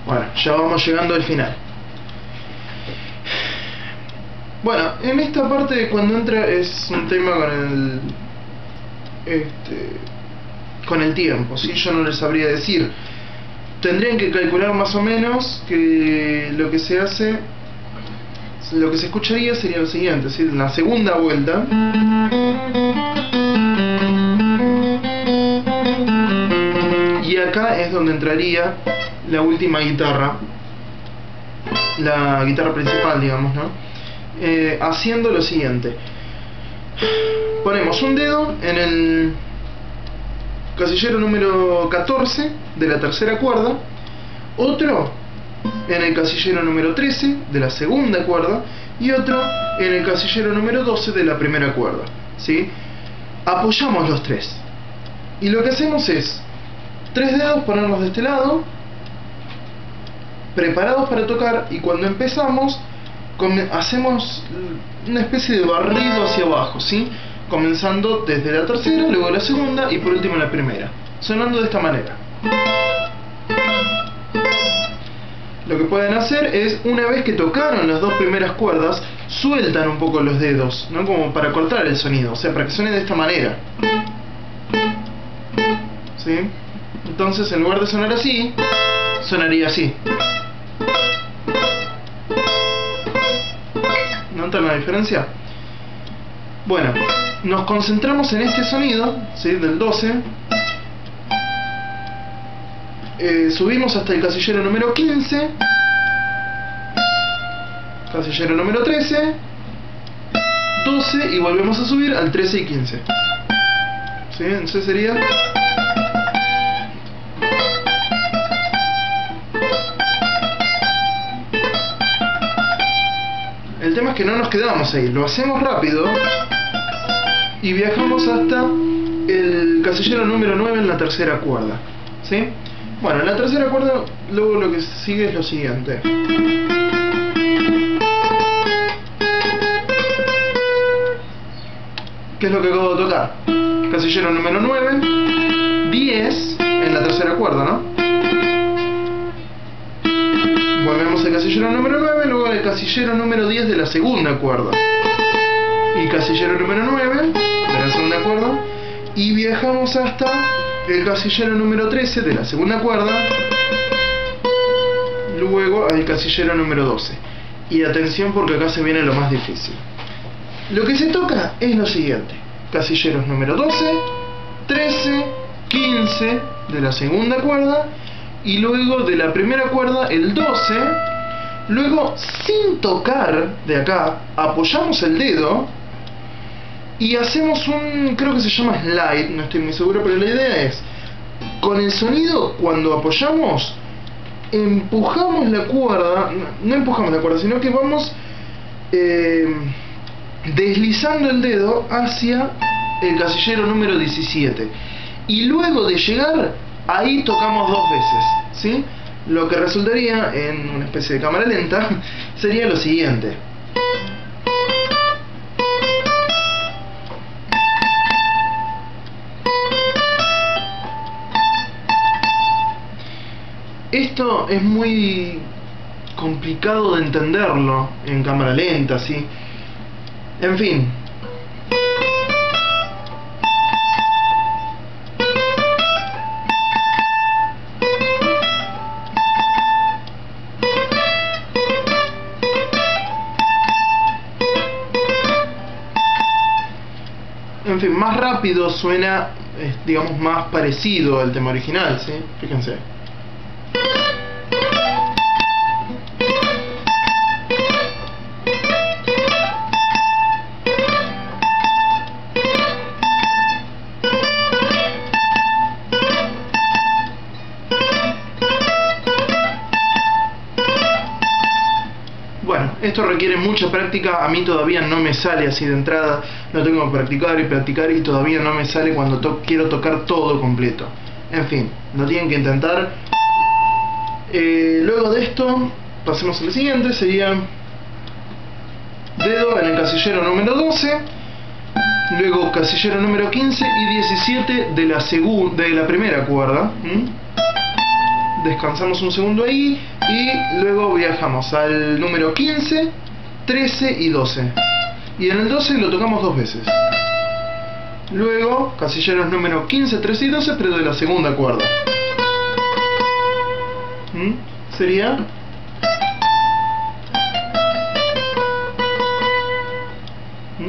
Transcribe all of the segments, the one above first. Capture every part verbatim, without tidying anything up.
Bueno, ya vamos llegando al final. Bueno, en esta parte cuando entra es un tema con el este, con el tiempo, ¿sí? Yo no les sabría decir. Tendrían que calcular más o menos que lo que se hace, lo que se escucharía sería lo siguiente, ¿sí? En la segunda vuelta y acá es donde entraría la última guitarra, la guitarra principal, digamos, ¿no? Eh, haciendo lo siguiente: ponemos un dedo en el casillero número catorce de la tercera cuerda, otro en el casillero número trece de la segunda cuerda y otro en el casillero número doce de la primera cuerda, ¿sí? Apoyamos los tres y lo que hacemos es tres dedos, ponerlos de este lado, preparados para tocar, y cuando empezamos hacemos una especie de barrido hacia abajo, ¿sí? Comenzando desde la tercera, luego la segunda y por último la primera, sonando de esta manera. Lo que pueden hacer es, una vez que tocaron las dos primeras cuerdas, sueltan un poco los dedos, ¿no? Como para cortar el sonido, o sea, para que suene de esta manera, ¿sí? Entonces, en lugar de sonar así, sonaría así. ¿Notan la diferencia? Bueno, nos concentramos en este sonido, ¿sí? Del doce. Eh, subimos hasta el casillero número quince, casillero número trece, doce, y volvemos a subir al trece y quince, ¿sí? Entonces sería... El tema es que no nos quedamos ahí, lo hacemos rápido y viajamos hasta el casillero número nueve en la tercera cuerda, ¿sí? Bueno, en la tercera cuerda luego lo que sigue es lo siguiente. ¿Qué es lo que acabo de tocar? Casillero número nueve, diez en la tercera cuerda, ¿no? Volvemos al casillero número nueve, luego al casillero número diez de la segunda cuerda y casillero número nueve de la segunda cuerda, y viajamos hasta el casillero número trece de la segunda cuerda, luego al casillero número doce. Y atención, porque acá se viene lo más difícil. Lo que se toca es lo siguiente: casilleros número doce, trece, quince de la segunda cuerda, y luego de la primera cuerda el doce. Luego, sin tocar de acá, apoyamos el dedo y hacemos un, creo que se llama slide, no estoy muy seguro, pero la idea es, con el sonido, cuando apoyamos, empujamos la cuerda, no, no empujamos la cuerda, sino que vamos eh, deslizando el dedo hacia el casillero número diecisiete, y luego de llegar ahí tocamos dos veces, ¿sí? Lo que resultaría en una especie de cámara lenta sería lo siguiente. Esto es muy complicado de entenderlo en cámara lenta, ¿sí? En fin. En fin, más rápido suena, eh, digamos, más parecido al tema original, ¿sí? Fíjense. Bueno, esto requiere mucha práctica. A mí todavía no me sale así de entrada, lo tengo que practicar y practicar y todavía no me sale cuando to quiero tocar todo completo. En fin, lo tienen que intentar. Eh, luego de esto, pasemos al siguiente, sería dedo en el casillero número doce, luego casillero número quince y diecisiete de la, de la primera cuerda. ¿Mm? Descansamos un segundo ahí, y luego viajamos al número quince, trece y doce. Y en el doce lo tocamos dos veces. Luego, casilleros número quince, trece y doce, pero de la segunda cuerda. ¿Mm? Sería... ¿Mm?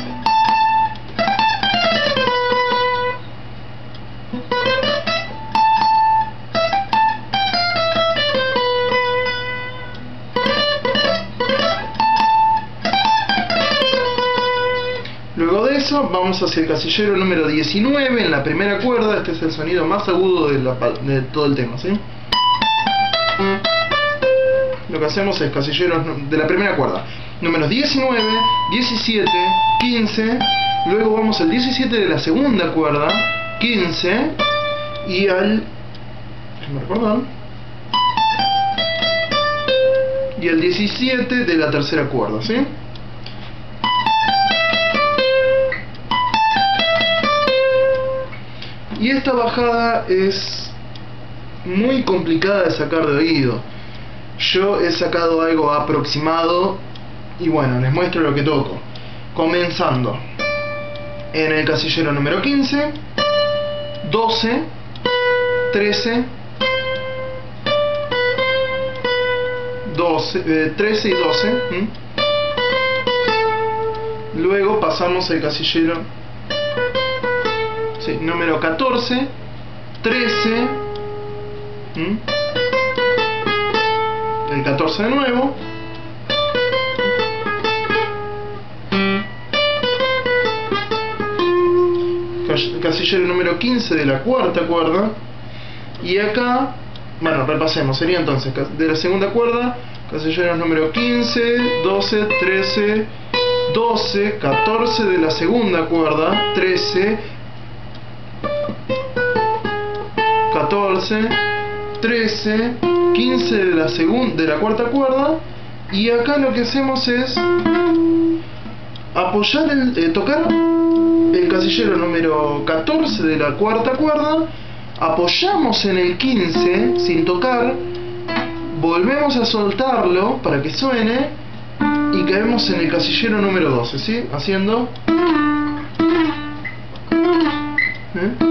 Luego de eso vamos hacia el casillero número diecinueve en la primera cuerda. Este es el sonido más agudo de, la, de todo el tema, ¿sí? Lo que hacemos es casilleros de la primera cuerda, números diecinueve, diecisiete, quince. Luego vamos al diecisiete de la segunda cuerda, quince, y al... ¿me recuerdan? Y al diecisiete de la tercera cuerda, ¿sí? Y esta bajada es muy complicada de sacar de oído. Yo he sacado algo aproximado y bueno, les muestro lo que toco. Comenzando en el casillero número quince, doce, trece, doce, eh, trece y doce. ¿Mm? Luego pasamos al casillero sí, número catorce, trece, ¿Mm? el catorce de nuevo, casillero número quince de la cuarta cuerda, y acá, bueno, repasemos, sería entonces de la segunda cuerda, casilleros número quince, doce, trece, doce, catorce de la segunda cuerda, trece, catorce, trece, quince de la segunda, de la cuarta cuerda, y acá lo que hacemos es apoyar el, eh, tocar el casillero número catorce de la cuarta cuerda, apoyamos en el quince sin tocar, volvemos a soltarlo para que suene y caemos en el casillero número doce, ¿sí? Haciendo ¿eh?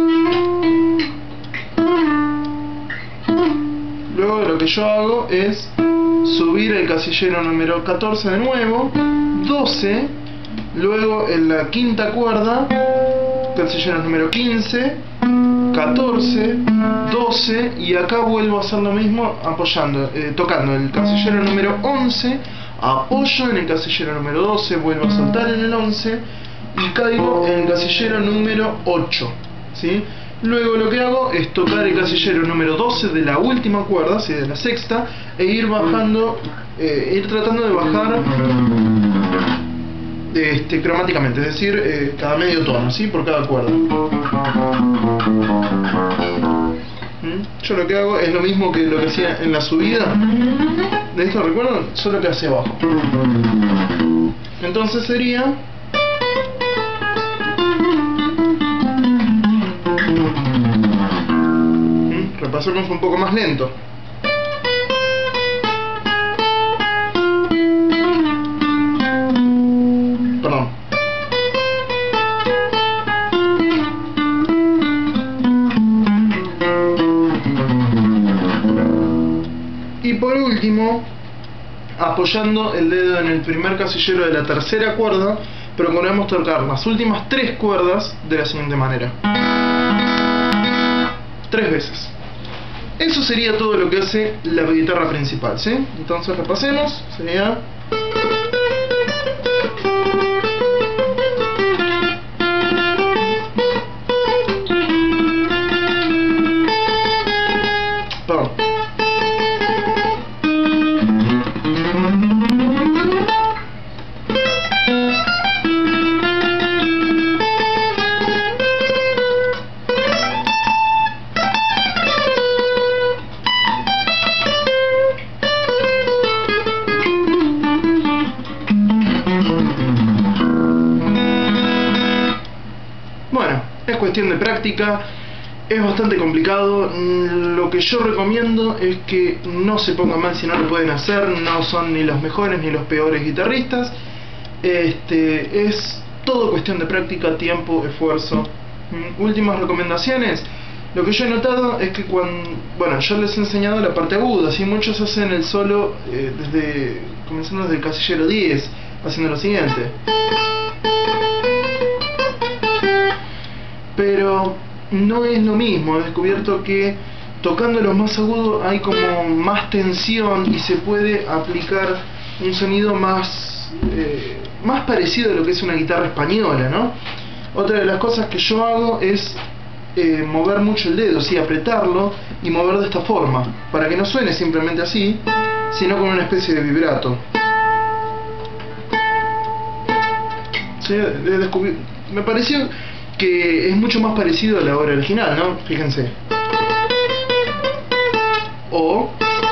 Luego lo que yo hago es subir el casillero número catorce de nuevo, doce, luego en la quinta cuerda, casillero número quince, catorce, doce, y acá vuelvo a hacer lo mismo apoyando, eh, tocando el casillero número once, apoyo en el casillero número doce, vuelvo a soltar en el once y caigo en el casillero número ocho, ¿sí? Luego lo que hago es tocar el casillero número doce de la última cuerda, ¿sí? De la sexta, e ir bajando, eh, ir tratando de bajar este, cromáticamente, es decir, eh, cada medio tono, ¿sí? Por cada cuerda. ¿Mm? Yo lo que hago es lo mismo que lo que hacía en la subida. ¿De esto recuerdan? Solo que hacia abajo. Entonces sería... Repasemos un poco más lento. Perdón. Y por último, apoyando el dedo en el primer casillero de la tercera cuerda, procuramos tocar las últimas tres cuerdas de la siguiente manera. Tres veces. Eso sería todo lo que hace la guitarra principal, ¿sí? Entonces repasemos, sería... Perdón. Bueno, es cuestión de práctica Es bastante complicado. Lo que yo recomiendo es que no se pongan mal si no lo pueden hacer. No son ni los mejores ni los peores guitarristas. Este, es todo cuestión de práctica, tiempo, esfuerzo. Últimas recomendaciones. Lo que yo he notado es que cuando... Bueno, yo les he enseñado la parte aguda. Así muchos hacen el solo eh, desde comenzando desde el casillero diez, haciendo lo siguiente. Pero no es lo mismo. He descubierto que tocando los más agudos hay como más tensión y se puede aplicar un sonido más eh, más parecido a lo que es una guitarra española, ¿no? Otra de las cosas que yo hago es eh, mover mucho el dedo, sí, apretarlo y mover de esta forma, para que no suene simplemente así, sino con una especie de vibrato. Sí, he descubierto, me pareció que es mucho más parecido a la obra original, ¿no? Fíjense. O...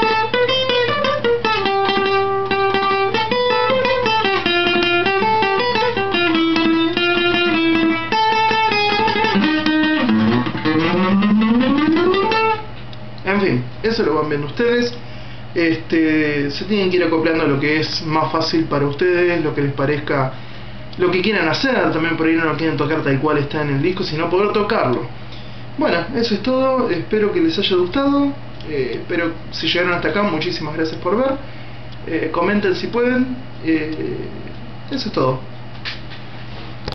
En fin, eso lo van viendo ustedes. Este, se tienen que ir acoplando a lo que es más fácil para ustedes, lo que les parezca, lo que quieran hacer. También por ahí no lo quieren tocar tal cual está en el disco, sino poder tocarlo. Bueno, eso es todo. Espero que les haya gustado. Eh, pero si llegaron hasta acá, muchísimas gracias por ver. Eh, comenten si pueden. Eh, eso es todo.